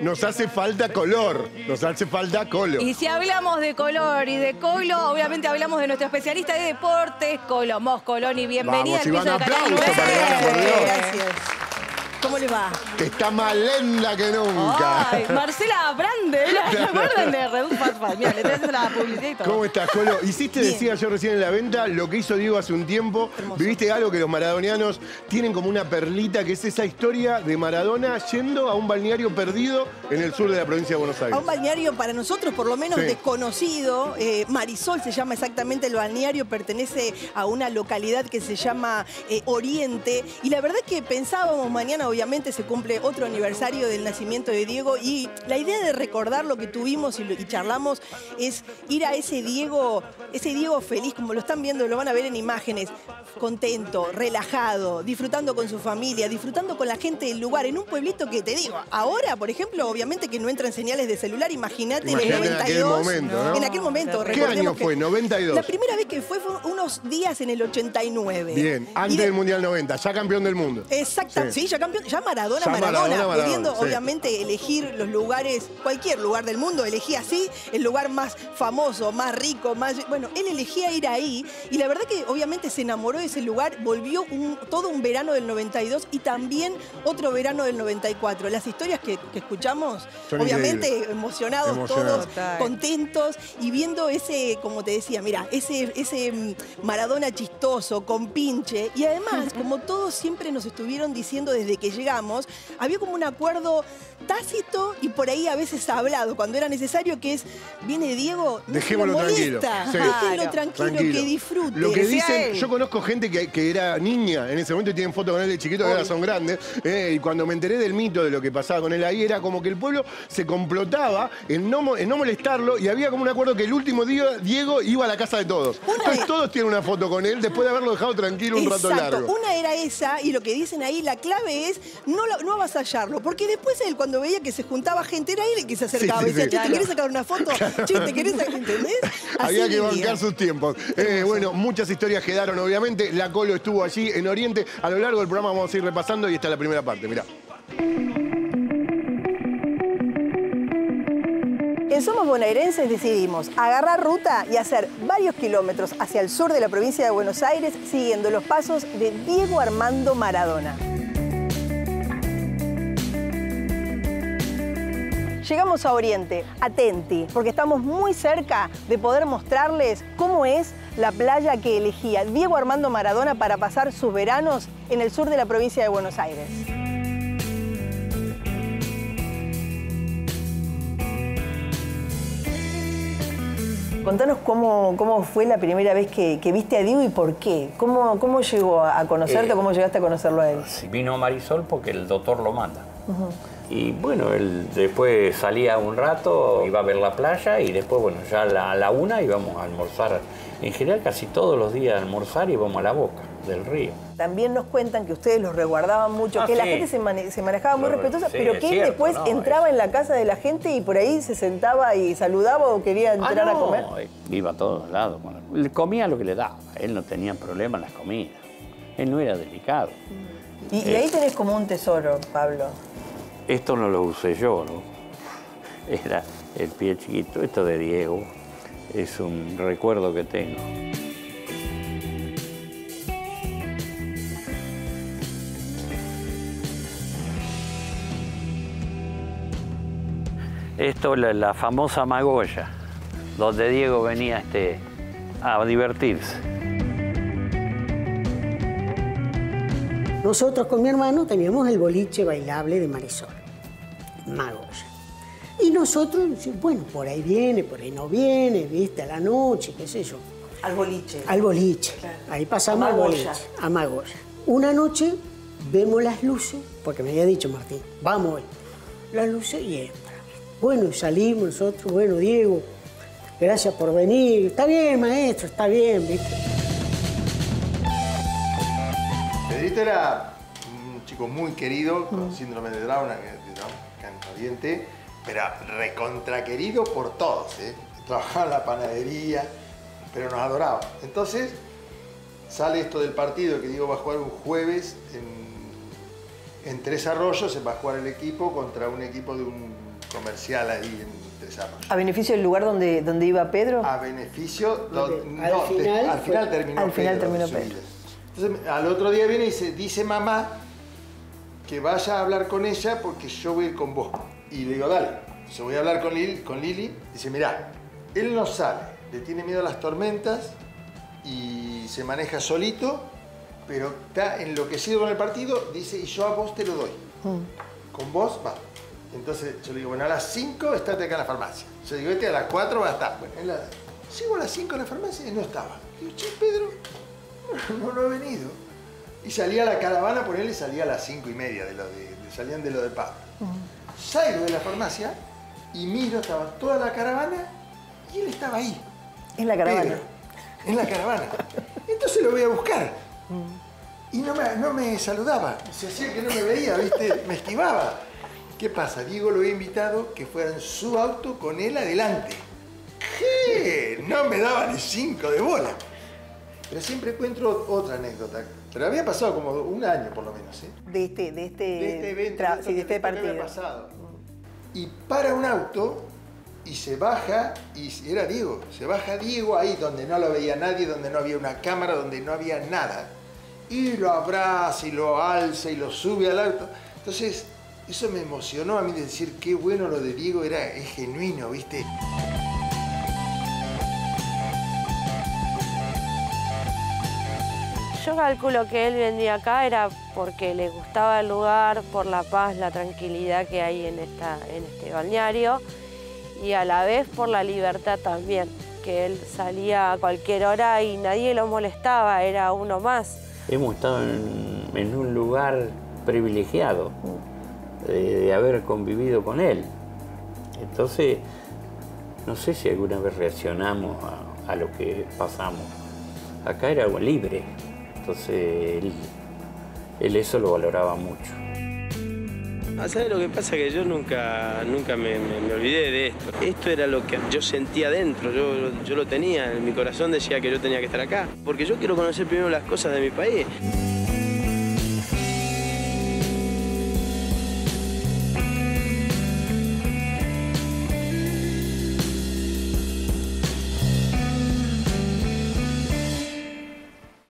nos hace falta color. Nos hace falta color. Y si hablamos de color y de Colo, obviamente hablamos de nuestro especialista de deportes, Colo Moscoloni. Bienvenida Vamos, al piso Iván, de Canal aplauso 9. para Iván, por Dios. Gracias. ¿Cómo le va? Está más lenta que nunca. Ay, Marcela Brande, ¿se acuerdan de Reduce Fast Fast? Mira, le estoy haciendo la publicidad y todo. ¿Cómo estás, Colo? Hiciste, Bien. decía yo recién en la venta, lo que hizo Diego hace un tiempo. Hermoso. Viviste algo que los maradonianos tienen como una perlita, que es esa historia de Maradona yendo a un balneario perdido en el sur de la provincia de Buenos A Aires. un balneario para nosotros por lo menos Sí. desconocido. Marisol se llama exactamente el balneario, pertenece a una localidad que se llama Oriente. Y la verdad que pensábamos, mañana obviamente se cumple otro aniversario del nacimiento de Diego, y la idea de recordar lo que tuvimos y charlamos es ir a ese Diego feliz, como lo están viendo, lo van a ver en imágenes, contento, relajado, disfrutando con su familia, disfrutando con la gente del lugar, en un pueblito que, te digo, ahora, por ejemplo, obviamente que no entran señales de celular, imagínate en el Imagínate en aquel 92. momento, ¿no? En aquel momento, ¿Qué recordemos año fue? que ¿92? La primera vez que fue unos días en el 89. Bien, antes del Mundial 90, ya campeón del mundo. Exacto, sí, ya campeón, ya Maradona, Ya Maradona, pudiendo sí. obviamente elegir los lugares, cualquier lugar del mundo, elegía así el lugar más famoso, más rico, más... Bueno, él elegía ir ahí, y la verdad que obviamente se enamoró de ese lugar, volvió todo un verano del 92 y también otro verano del 94. Las historias que escuchamos, Son obviamente increíbles. emocionados Emocionados. todos, Total. contentos, y viendo ese, como te decía, mira, ese Maradona chistoso, con pinche, y además, como todos siempre nos estuvieron diciendo desde que llegamos, había como un acuerdo tácito y por ahí a veces hablado, cuando era necesario, que es, viene Diego, no Dejémoslo se lo tranquilo. molesta, Sí. déjenlo tranquilo, que disfrute. Lo que Decía dicen, él. yo conozco gente que era niña en ese momento y tienen fotos con él de chiquito, que ahora son grandes. Y cuando me enteré del mito de lo que pasaba con él ahí, era como que el pueblo se complotaba en no molestarlo, y había como un acuerdo que el último día Diego iba a la casa de todos. Entonces todos tienen una foto con él después de haberlo dejado tranquilo un rato Exacto, largo. una era esa, y lo que dicen ahí, la clave es no avasallarlo, porque después él, cuando veía que se juntaba gente, era él el que se acercaba Sí, y decía, sí, che, sí. ¿te querés sacar una foto? Che, ¿te querés sacar? ¿Entendés? Así Había que vivía. bancar sus tiempos. Bueno, muchas historias quedaron, obviamente. La Colo estuvo allí en Oriente. A lo largo del programa vamos a ir repasando, y esta es la primera parte, mirá. En Somos Bonaerenses decidimos agarrar ruta y hacer varios kilómetros hacia el sur de la provincia de Buenos Aires, siguiendo los pasos de Diego Armando Maradona. Llegamos a Oriente, atenti, porque estamos muy cerca de poder mostrarles cómo es la playa que elegía Diego Armando Maradona para pasar sus veranos en el sur de la provincia de Buenos Aires. Contanos cómo fue la primera vez que viste a Diego y por qué. ¿Cómo llegó a conocerte o cómo llegaste a conocerlo a él? Vino a Marisol porque el doctor lo manda. Y bueno, él después salía un rato, iba a ver la playa, y después, bueno, ya a la una íbamos a almorzar. En general, casi todos los días a almorzar íbamos a la boca del río. También nos cuentan que ustedes los resguardaban mucho, que la sí. gente se manejaba muy respetuosa, Sí, pero es que él cierto, después no, entraba en la casa de la gente y por ahí se sentaba y saludaba o quería entrar a comer. Iba a todos lados. Él comía lo que le daba. Él no tenía problema en las comidas. Él no era delicado. Y ahí tenés como un tesoro, Pablo. Esto no lo usé yo, ¿no? Era el pie chiquito. Esto de Diego es un recuerdo que tengo. Esto es la famosa Magoya, donde Diego venía a divertirse. Nosotros con mi hermano teníamos el boliche bailable de Marisol, Magoya. Y nosotros, bueno, por ahí viene, por ahí no viene, viste, a la noche, qué sé yo. Al boliche. Al boliche. Claro. Ahí pasamos A al Magoya. boliche, a Magoya. Una noche vemos las luces, porque me había dicho Martín, vamos hoy. Las luces y entra. Bueno, y salimos nosotros, bueno, Diego, gracias por venir. Está bien, maestro, está bien, viste. Pedrito era un chico muy querido, con síndrome de Down, acá en Oriente, pero recontra querido por todos, ¿eh? Trabajaba en la panadería, pero nos adoraba. Entonces, sale esto del partido que Diego va a jugar un jueves en Tres Arroyos, se va a jugar el equipo contra un equipo de un comercial ahí en Tres Arroyos. ¿A beneficio del lugar donde iba Pedro? A beneficio, Al final terminó Pedro. Entonces, al otro día viene y dice mamá que vaya a hablar con ella porque yo voy a ir con vos. Y le digo, dale. Yo voy a hablar con Lili. Dice, mirá, él no sale, le tiene miedo a las tormentas y se maneja solito, pero está enloquecido con el partido. Dice, y yo a vos te lo doy. Con vos va. Entonces yo le digo, bueno, a las 5 estate acá en la farmacia. Yo digo, a las 4 va a estar. Bueno, llego a las 5 en la farmacia y no estaba. Digo, che, Pedro, no ha venido. Y salía a la caravana, por él y salía a las 5:30 salían de lo de Pablo. Salgo de la farmacia y miro, estaba toda la caravana y él estaba ahí. En la caravana. Pedro, en la caravana. Entonces lo voy a buscar. Y no me saludaba. Se hacía que no me veía, ¿viste? Me esquivaba. ¿Qué pasa? Diego lo había invitado que fuera en su auto con él adelante. ¿Qué? No me daba ni 5 de bola. Pero siempre encuentro otra anécdota. Pero había pasado como un año por lo menos, ¿eh? De este evento. de este partido. Había pasado. Y para un auto y se baja, y era Diego. Se baja Diego ahí donde no lo veía nadie, donde no había una cámara, donde no había nada. Y lo abraza y lo alza y lo sube al auto. Entonces, eso me emocionó a mí de decir qué bueno lo de Diego, es genuino, ¿viste? Yo calculo que él vendría acá era porque le gustaba el lugar, por la paz, la tranquilidad que hay en este balneario y a la vez por la libertad también, que él salía a cualquier hora y nadie lo molestaba, era uno más. Hemos estado en un lugar privilegiado de haber convivido con él. Entonces, no sé si alguna vez reaccionamos a lo que pasamos. Acá era agua libre, entonces él eso lo valoraba mucho. ¿Sabes lo que pasa? Que yo nunca me olvidé de esto. Esto era lo que yo sentía dentro, yo lo tenía, en mi corazón decía que yo tenía que estar acá. Porque yo quiero conocer primero las cosas de mi país.